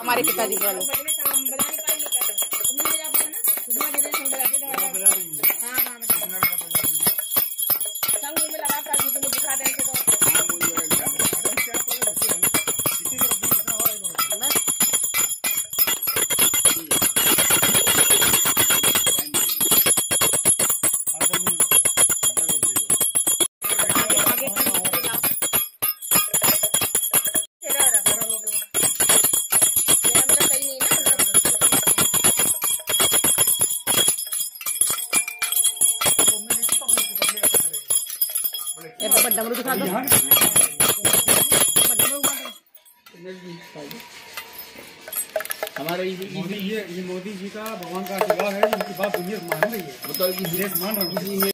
हमारे पिताजी को। डमरू दिखा दो। हमारे ये मोदी जी का भगवान का आशीर्वाद है, इनकी बात दुनिया मान रही है, मतलब मान रहा हूँ।